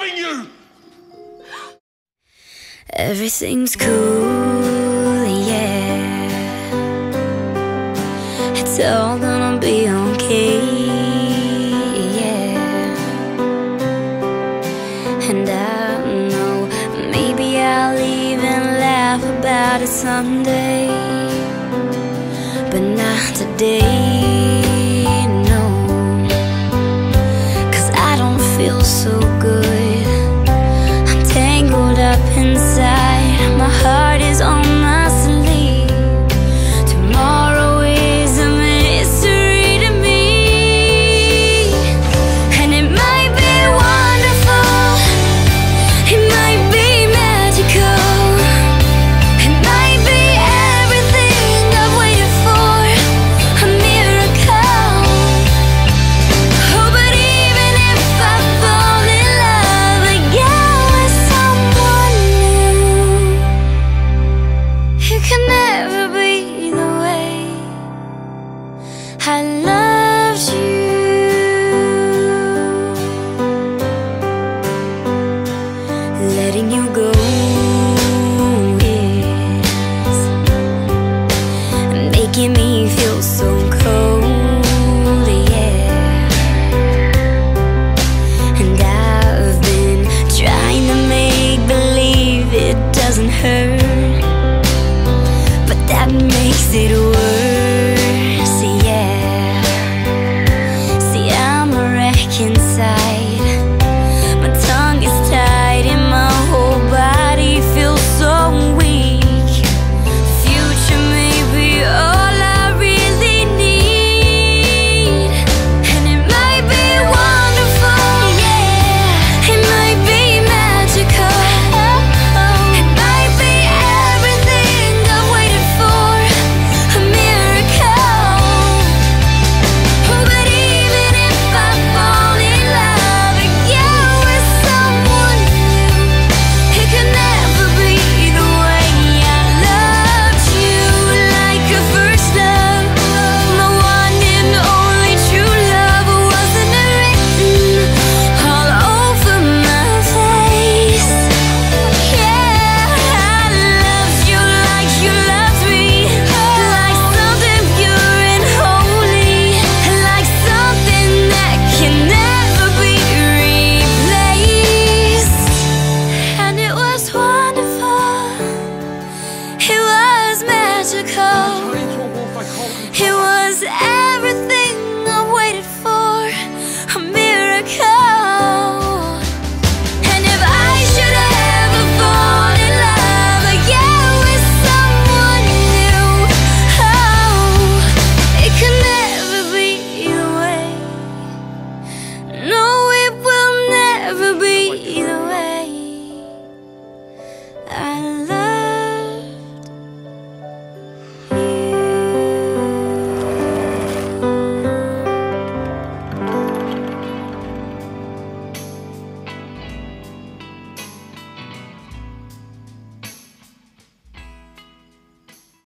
loving you! Everything's cool, yeah. It's all gonna be okay, yeah. And I know maybe I'll even laugh about it someday, but not today, no. 'Cause I don't feel so good. I'm tangled up inside. My heart is on my sleeve. Tomorrow is a mystery to me. And it might be wonderful, it might be magical, it might be everything I've waited for, a miracle. Oh, but even if I fall in love again with someone new, it can never be the way I loved you. Letting you go is making me feel so cold, yeah. And I've been trying to make believe it doesn't hurt, but that makes it worse, yeah. See, I'm a wreck inside. My tongue is tied and my whole body feels so weak. Future may be all I really need. And it might be wonderful, yeah. It might be magical, it might be everything I've waited for, a miracle. Oh, but even if I fall in love again with someone new, it could never be the way I loved you. Like a first love, my one and only true love, wasn't written all over my face. Yeah, I loved you like you loved me, like something pure and holy, like something that can never be replaced. And it was wonderful, it was magical, it was everything I waited for, a miracle. And if I should ever fall in love again with someone new, oh, it could never be the way. No, it will never be the way I love